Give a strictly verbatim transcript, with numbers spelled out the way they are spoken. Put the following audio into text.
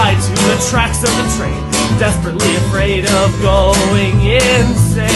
tied to the tracks of the train, desperately afraid of going insane.